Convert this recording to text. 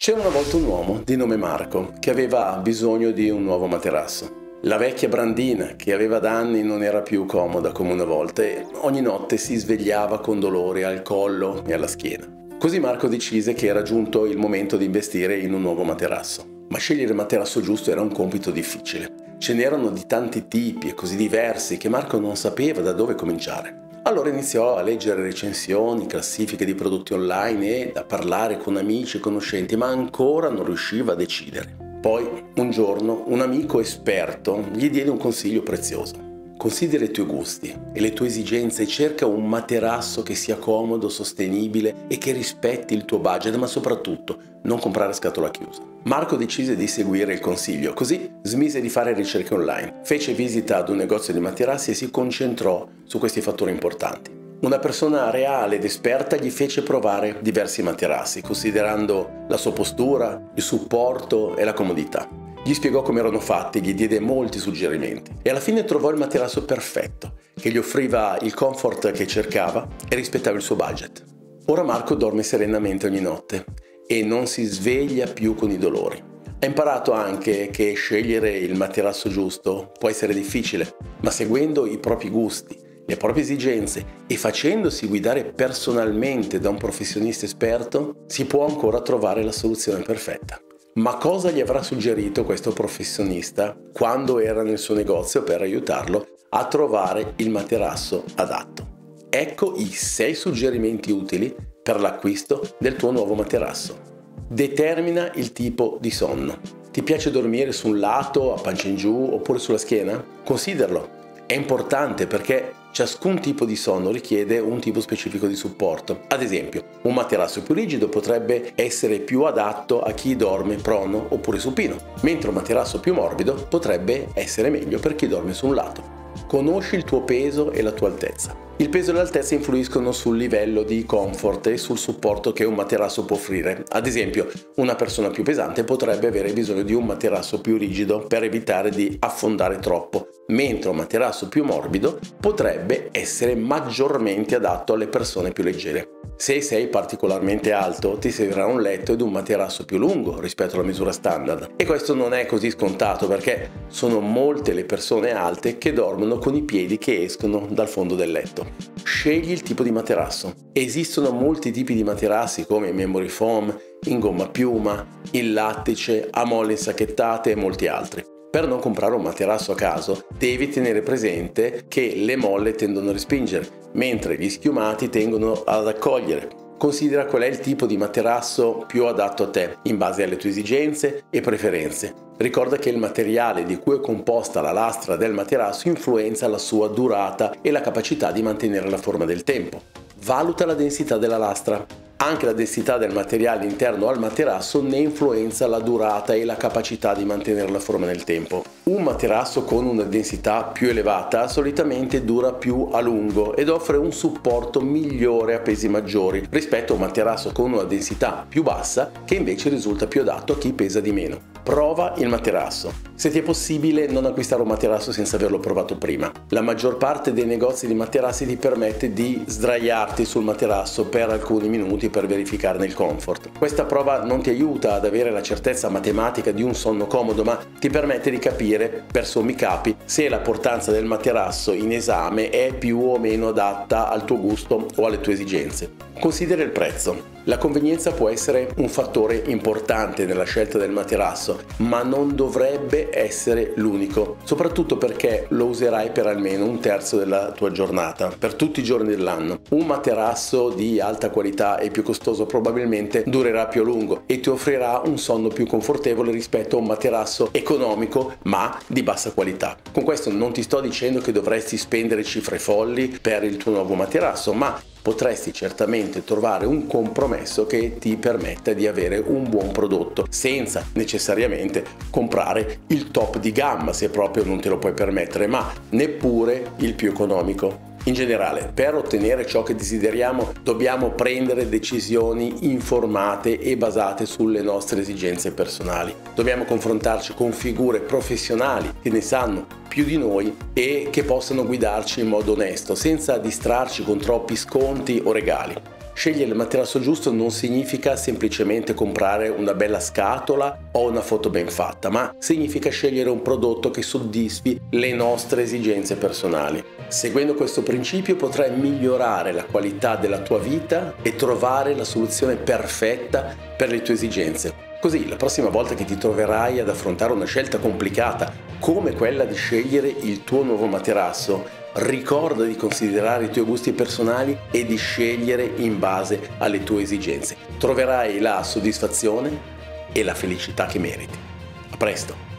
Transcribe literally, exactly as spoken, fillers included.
C'era una volta un uomo di nome Marco che aveva bisogno di un nuovo materasso. La vecchia brandina, che aveva da anni, non era più comoda come una volta e ogni notte si svegliava con dolori al collo e alla schiena. Così Marco decise che era giunto il momento di investire in un nuovo materasso. Ma scegliere il materasso giusto era un compito difficile. Ce n'erano di tanti tipi e così diversi che Marco non sapeva da dove cominciare. Allora iniziò a leggere recensioni, classifiche di prodotti online e a parlare con amici e conoscenti, ma ancora non riusciva a decidere. Poi, un giorno, un amico esperto gli diede un consiglio prezioso. Considera i tuoi gusti e le tue esigenze e cerca un materasso che sia comodo, sostenibile e che rispetti il tuo budget, ma soprattutto non comprare a scatola chiusa. Marco decise di seguire il consiglio, così smise di fare ricerche online, fece visita ad un negozio di materassi e si concentrò su questi fattori importanti. Una persona reale ed esperta gli fece provare diversi materassi, considerando la sua postura, il supporto e la comodità. Gli spiegò come erano fatti, gli diede molti suggerimenti e alla fine trovò il materasso perfetto, che gli offriva il comfort che cercava e rispettava il suo budget. Ora Marco dorme serenamente ogni notte e non si sveglia più con i dolori. Ha imparato anche che scegliere il materasso giusto può essere difficile, ma seguendo i propri gusti, le proprie esigenze e facendosi guidare personalmente da un professionista esperto, si può ancora trovare la soluzione perfetta. Ma cosa gli avrà suggerito questo professionista quando era nel suo negozio per aiutarlo a trovare il materasso adatto? Ecco i sei suggerimenti utili per l'acquisto del tuo nuovo materasso. Determina il tipo di sonno. Ti piace dormire su un lato, a pancia in giù oppure sulla schiena? Consideralo. È importante perché ciascun tipo di sonno richiede un tipo specifico di supporto. Ad esempio, un materasso più rigido potrebbe essere più adatto a chi dorme prono oppure supino, mentre un materasso più morbido potrebbe essere meglio per chi dorme su un lato. Conosci il tuo peso e la tua altezza. Il peso e l'altezza influiscono sul livello di comfort e sul supporto che un materasso può offrire. Ad esempio, una persona più pesante potrebbe avere bisogno di un materasso più rigido per evitare di affondare troppo, mentre un materasso più morbido potrebbe essere maggiormente adatto alle persone più leggere. Se sei particolarmente alto, ti servirà un letto ed un materasso più lungo rispetto alla misura standard. E questo non è così scontato perché sono molte le persone alte che dormono con i piedi che escono dal fondo del letto. Scegli il tipo di materasso. Esistono molti tipi di materassi come il memory foam, in gomma piuma, in lattice, a molle insacchettate e molti altri. Per non comprare un materasso a caso, devi tenere presente che le molle tendono a respingere, mentre gli schiumati tendono ad accogliere. Considera qual è il tipo di materasso più adatto a te, in base alle tue esigenze e preferenze. Ricorda che il materiale di cui è composta la lastra del materasso influenza la sua durata e la capacità di mantenere la forma del tempo. Valuta la densità della lastra. Anche la densità del materiale interno al materasso ne influenza la durata e la capacità di mantenere la forma nel tempo. Un materasso con una densità più elevata solitamente dura più a lungo ed offre un supporto migliore a pesi maggiori rispetto a un materasso con una densità più bassa che invece risulta più adatto a chi pesa di meno. Prova il materasso. Se ti è possibile, non acquistare un materasso senza averlo provato prima. La maggior parte dei negozi di materassi ti permette di sdraiarti sul materasso per alcuni minuti per verificarne il comfort. Questa prova non ti aiuta ad avere la certezza matematica di un sonno comodo, ma ti permette di capire, per sommi capi, se la portanza del materasso in esame è più o meno adatta al tuo gusto o alle tue esigenze. Considera il prezzo. La convenienza può essere un fattore importante nella scelta del materasso, ma non dovrebbe essere l'unico, soprattutto perché lo userai per almeno un terzo della tua giornata, per tutti i giorni dell'anno. Un materasso di alta qualità e più costoso probabilmente durerà più a lungo e ti offrirà un sonno più confortevole rispetto a un materasso economico ma di bassa qualità. Con questo non ti sto dicendo che dovresti spendere cifre folli per il tuo nuovo materasso, ma potresti certamente trovare un compromesso che ti permetta di avere un buon prodotto senza necessariamente comprare il top di gamma se proprio non te lo puoi permettere, ma neppure il più economico. In generale, per ottenere ciò che desideriamo, dobbiamo prendere decisioni informate e basate sulle nostre esigenze personali. Dobbiamo confrontarci con figure professionali che ne sanno più di noi e che possano guidarci in modo onesto, senza distrarci con troppi sconti o regali. Scegliere il materasso giusto non significa semplicemente comprare una bella scatola o una foto ben fatta, ma significa scegliere un prodotto che soddisfi le nostre esigenze personali. Seguendo questo principio potrai migliorare la qualità della tua vita e trovare la soluzione perfetta per le tue esigenze. Così la prossima volta che ti troverai ad affrontare una scelta complicata come quella di scegliere il tuo nuovo materasso, ricorda di considerare i tuoi gusti personali e di scegliere in base alle tue esigenze. Troverai la soddisfazione e la felicità che meriti. A presto!